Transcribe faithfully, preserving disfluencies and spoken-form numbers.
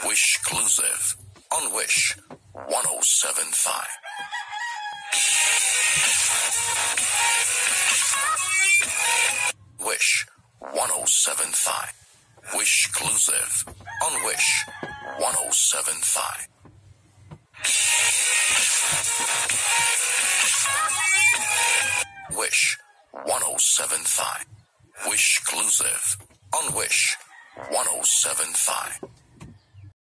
wISH exclusive on wISH one oh seven five. wISH one oh seven five. wISH exclusive on wISH one oh seven five. wISH one oh seven five. wISH exclusive on wISH one oh seven five.